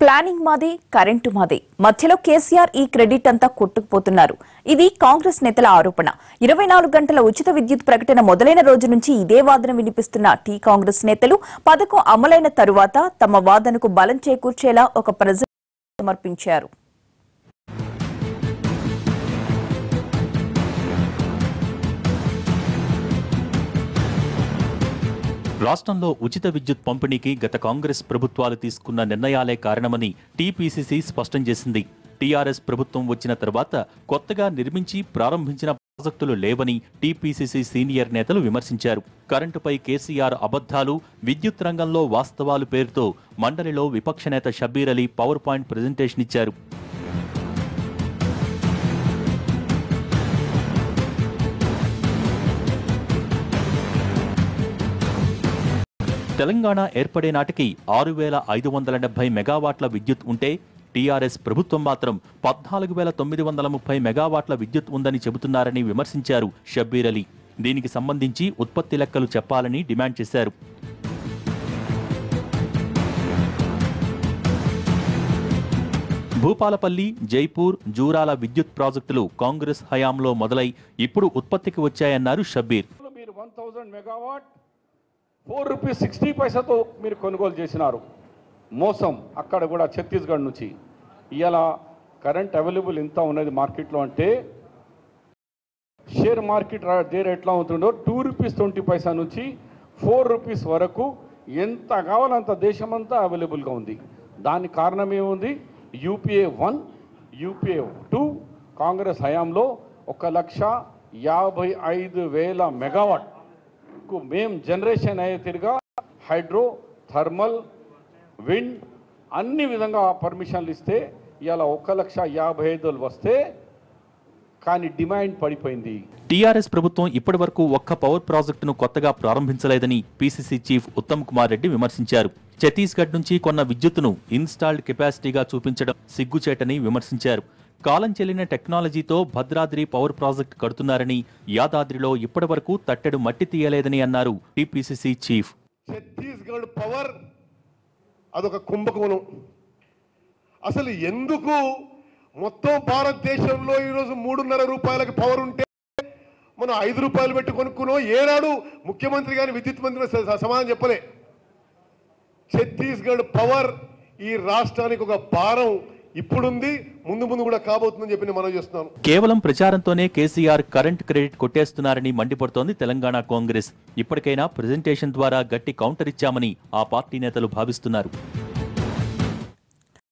Planning మాది, current మాది, మధ్యలో కేసీఆర్ ఈ క్రెడిట్ అంతా కొట్టుకుపోతున్నారు. ఇది కాంగ్రెస్ నేతల ఆరోపణ. 24 గంటల ఉచిత విద్యుత్ ప్రకటన మొదలైన రోజు నుంచి ఇదే వాదన వినిపిస్తున్న కాంగ్రెస్ నేతలు పథకం అమలైన తరువాత తమ వాదనకు బలం చేకూర్చేలా ఒక ప్రజెంటేషన్ సమర్పించారు. రాష్ట్రంలో ఉచిత విద్యుత్ పంపిణీకి గత కాంగ్రెస్ ప్రభుత్వాలు తీసుకున్న నిర్ణయాలే కారణమని టీపీసీసీ స్పష్టం చేసింది. టీఆర్ఎస్ ప్రభుత్వం వచ్చిన తర్వాత కొత్తగా నిర్మించి ప్రారంభించిన ప్రాజెక్టులు లేవని టీపీసీసీ సీనియర్ నేతలు విమర్శించారు. కరెంటుపై కేసీఆర్ అబద్ధాలు, విద్యుత్ రంగంలో వాస్తవాలు పేరుతో మండలిలో విపక్ష నేత Shabbir Ali power point presentation ఇచ్చారు. తెలంగాణ ఏర్పడే నాటికి 6,570 మెగావాట్ల విద్యుత్ ఉంటే టీఆర్ఎస్ ప్రభుత్వం మాత్రం 14,930 మెగావాట్ల విద్యుత్ ఉందని చెబుతున్నారని విమర్శించారు షబ్బీర్ అలీ. దీనికి సంబంధించి ఉత్పత్తి లెక్కలు చెప్పాలని డిమాండ్ చేశారు. భూపాలపల్లి, జైపూర్, జూరాల విద్యుత్ ప్రాజెక్టులు కాంగ్రెస్ హయాంలో మొదలై ఇప్పుడు ఉత్పత్తికి వచ్చాయన్నారు షబ్బీర్. 4 రూపీస్ 60 పైసాతో మీరు కొనుగోలు చేసినారు. మోసం అక్కడ కూడా ఛత్తీస్గఢ్ నుంచి. ఇలా కరెంట్ అవైలబుల్ ఎంత ఉన్నది మార్కెట్లో అంటే షేర్ మార్కెట్ రేట్ ఎట్లా ఉంటుందో 2 రూపీస్ 20 పైసా నుంచి 4 రూపీస్ వరకు ఎంత కావాలంత దేశమంతా అవైలబుల్గా ఉంది. దానికి కారణం ఏముంది? యూపీఏ 1, యూపీఏ 2 కాంగ్రెస్ హయాంలో 1,55,000 మెగావాట్ మేము జనరేషన్ అయ్యే తిరిగా హైడ్రో, థర్మల్, విండ్ అన్ని విధంగా పర్మిషన్లు ఇస్తే ఇలా 1,55,000 వస్తే కానీ డిమాండ్ పడిపోయింది. టీఆర్ఎస్ ప్రభుత్వం ఇప్పటి వరకు ఒక్క పవర్ ప్రాజెక్టును కొత్తగా ప్రారంభించలేదని పీసీసీ చీఫ్ ఉత్తమ్ కుమార్ రెడ్డి విమర్శించారు. ఛత్తీస్గఢ్ నుంచి కొన్న విద్యుత్తును ఇన్స్టాల్డ్ కెపాసిటీగా చూపించడం సిగ్గుచేటని విమర్శించారు. కాలం చెల్లిన టెక్నాలజీతో భద్రాద్రి పవర్ ప్రాజెక్టు కడుతున్నారని, యాదాద్రిలో ఇప్పటి వరకు తట్టెడు మట్టి తీయలేదని అన్నారు టీపీసీసీ చీఫ్. ఛత్తీస్గఢ్ పవర్ అదొక కుంభకోణం. అసలు ఎందుకు మొత్తం భారతదేశంలో ఈరోజు 3.5 రూపాయలకి పవర్ ఉంటే మనం 5 రూపాయలు పెట్టి కొనుక్కున్నాం. ఏనాడు ముఖ్యమంత్రి గాని విద్యుత్ మంత్రి సమాధానం చెప్పలే. ఛత్తీస్గఢ్ పవర్ ఈ రాష్ట్రానికి ఒక భారం ఇప్పుడుంది, ముందు కూడా కాబోతుందని చెప్పి మనం చేస్తున్నాం. కేవలం ప్రచారంతోనే కేసీఆర్ కరెంట్ క్రెడిట్ కొట్టేస్తున్నారని మండిపడుతోంది తెలంగాణ కాంగ్రెస్. ఇప్పటికైనా ప్రెజెంటేషన్ ద్వారా గట్టి కౌంటర్ ఇచ్చామని ఆ పార్టీ నేతలు భావిస్తున్నారు.